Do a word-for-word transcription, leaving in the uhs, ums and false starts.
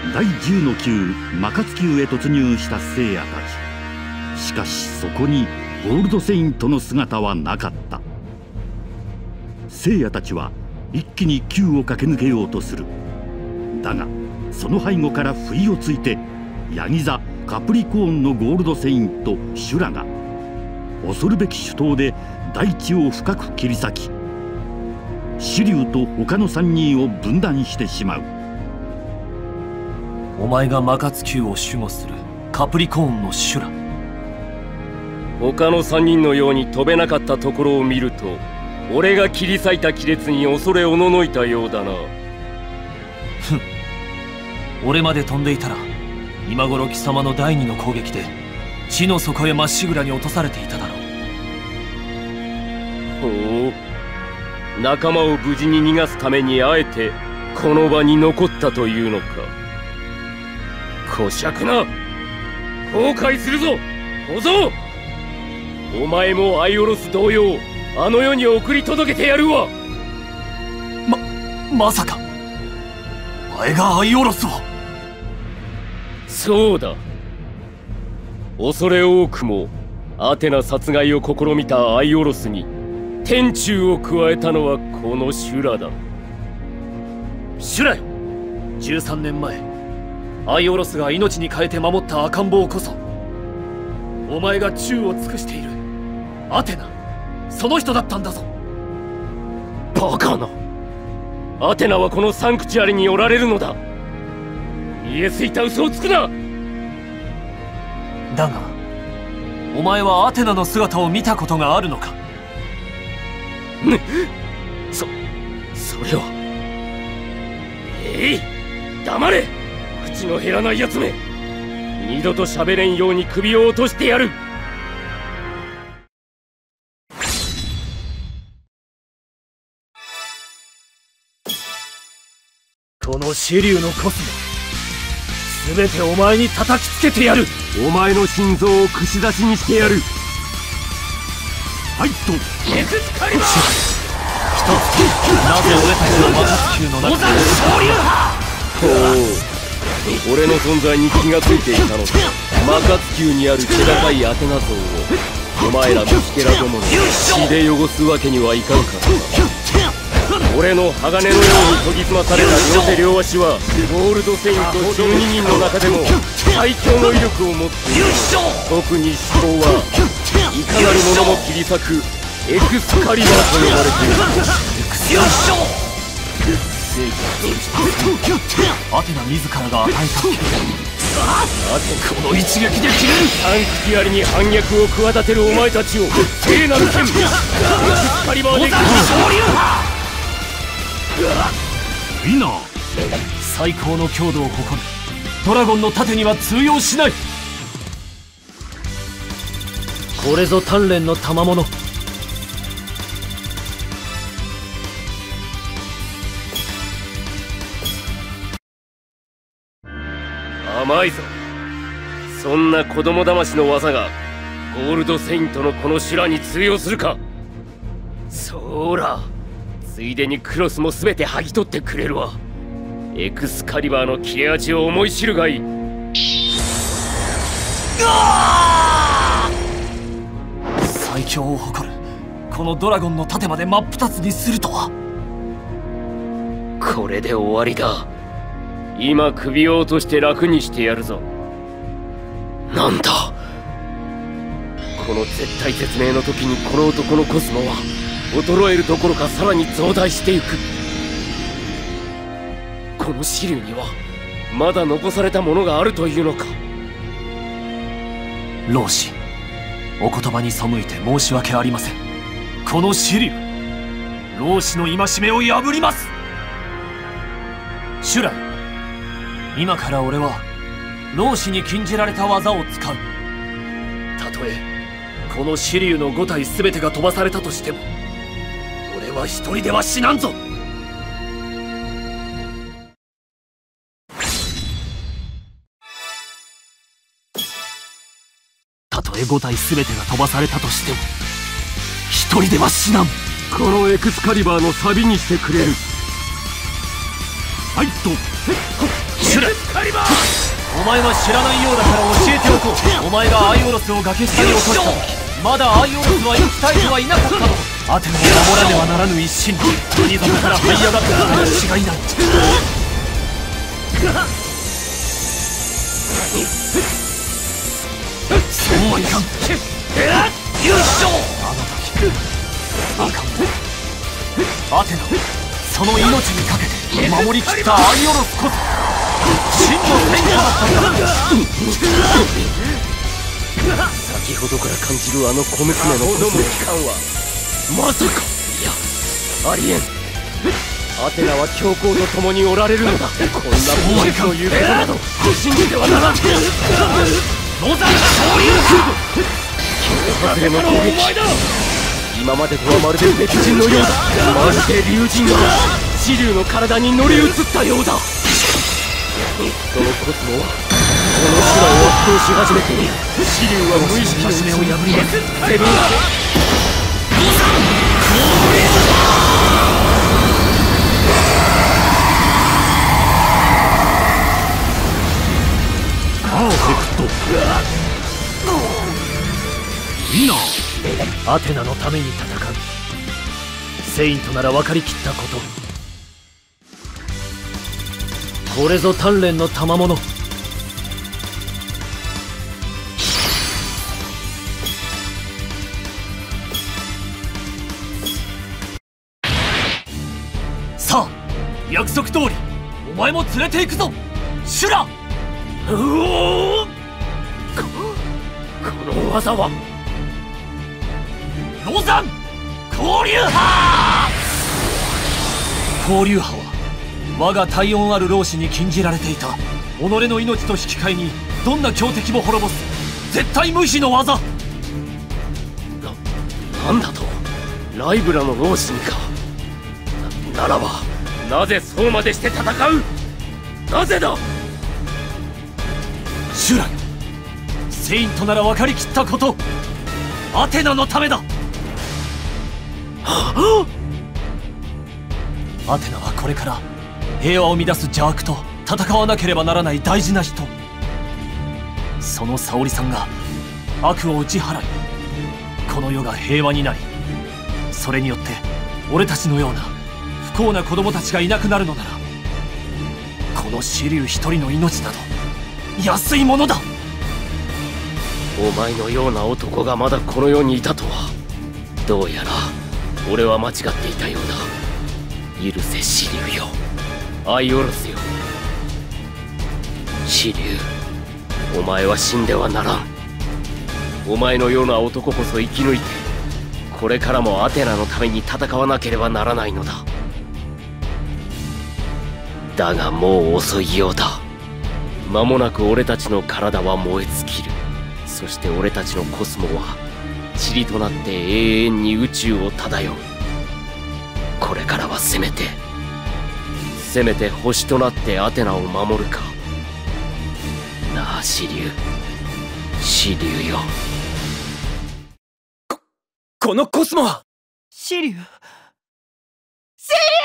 だいじゅうの級魔活級へ突入した聖夜たち。しかしそこにゴールドセイントの姿はなかった。聖夜たちは一気に級を駆け抜けようとする。だがその背後から不意をついてヤギ座カプリコーンのゴールドセイントシュラが恐るべき手刀で大地を深く切り裂き、紫龍と他の三人を分断してしまう。 お前が魔活級を守護するカプリコーンのシュラ。 他の三人のように飛べなかったところを見ると、俺が切り裂いた亀裂に恐れおののいたようだな。 ふん、俺まで飛んでいたら今頃貴様の第二の攻撃で地の底へまっしぐらに落とされていただろう。 ほう、仲間を無事に逃がすためにあえてこの場に残ったというのか。こしゃくな、後悔するぞ小僧。お前もアイオロス同様あの世に送り届けてやるわ。 ままさかお前がアイオロスを。 そうだ、恐れ多くもアテナ殺害を試みたアイオロスに天誅を加えたのはこのシュラだ。 シュラよ、じゅうさんねんまえアイオロスが命に変えて守った赤ん坊こそお前が忠を尽くしているアテナ、その人だったんだぞ。 バカな。アテナはこのサンクチュアリにおられるのだ。見えすいた嘘をつくな。 だがお前はアテナの姿を見たことがあるのか。 ね、そそれは。えい、黙れ、口の減らないやつめ。二度と喋れんように首を落としてやる。 この紫龍のコスモ、全てお前に叩きつけてやる。 お前の心臓を串刺しにしてやる。 はいとエクスカリバー。 一つ、なぜ俺たちの魔活級の中でほう、俺の存在に気がついていたのだ。魔活級にある手高いアテナ像をお前ら虫けらどもの血で汚すわけにはいかんかった。俺の鋼のように研ぎ澄まされた両手両足はゴールドセイントじゅうににんの中でも最強の威力を持っている。特に手刀はいかなるものも切り裂くエクスカリバーと呼ばれている。よいしょ。 アテナ自らが与えたこの一撃で決める。 サンクティアリに反逆を企てるお前たちを聖なる剣エクスカリバーで勝利派。 いいな。 最高の強度を誇るドラゴンの盾には通用しない。これぞ鍛錬の賜物。 甘いぞ。そんな子供騙しの技がゴールドセイントのこの修羅に通用するか。そら、ついでにクロスも全て剥ぎ取ってくれるわ。エクスカリバーの切れ味を思い知るがいい。 最強を誇るこのドラゴンの盾まで真っ二つにするとは。 これで終わりだ。今首を落として楽にしてやるぞ。なんだ、この絶体絶命の時にこの男のコスモは衰えるどころかさらに増大していく。この紫龍にはまだ残されたものがあるというのか。 老子、お言葉に背いて申し訳ありません。この紫龍、老子の戒めを破ります。シュラ、今から俺は老子に禁じられた技を使う。たとえこの紫龍の五体全てが飛ばされたとしても俺は一人では死なんぞ。たとえ五体全てが飛ばされたとしても一人では死なん。 このエクスカリバーのサビにしてくれる。 はいとシュラ、お前は知らないようだから教えておこう。お前がアイオロスを崖下に落とした時、まだアイオロスは生き絶えてはいなかったの。アテナを守らねばならぬ一心に国底から這い上がったことに違いない。そうはいかん。優勝。あの時アカンボ、アテナ、その命にかけて守りきったアイオロスこそ真の戦果だったんだ。 先ほどから感じるあの小娘の子供期間はまさか、いやありえん。アテナは教皇と共におられるのだ。こんな暴力を言うことなど信じてはならん。 野山昇竜外れの攻撃、今までとはまるで別人のようだ。まるで竜神が紫龍の体に乗り移ったようだ。そのコスモはこの修羅を圧倒し始めている。紫龍は無意識の目を破ります。 セブンパーフェクト。みんなアテナのために戦う。セイントなら分かりきったこと。これぞ鍛錬の賜物。さあ、約束通りお前も連れて行くぞ、シュラ。うおー、こ、この技はロザン交流波。交流波は我が体温ある老子に禁じられていた己の命と引き換えにどんな強敵も滅ぼす絶対無比の技。 な、なんだと、ライブラの老子にか。な、ならばなぜそうまでして戦う。なぜだ。 シュラよ、セイントなら分かりきったこと。アテナのためだ。アテナはこれから平和を乱す邪悪と戦わなければならない大事な人。その沙織さんが悪を打ち払い、この世が平和になり、それによって俺たちのような不幸な子供たちがいなくなるのなら、この紫龍一人の命など安いものだ。 お前のような男がまだこの世にいたとは。どうやら俺は間違っていたようだ。許せ紫龍よ、アイオロスよ。紫龍、お前は死んではならん。お前のような男こそ生き抜いてこれからもアテナのために戦わなければならないのだ。だがもう遅いようだ。間もなく俺たちの体は燃え尽きる。そして俺たちのコスモは塵となって永遠に宇宙を漂う。これからはせめてせめて星となってアテナを守るか。なあ紫龍、紫龍よ。 こ、このコスモは紫龍、紫龍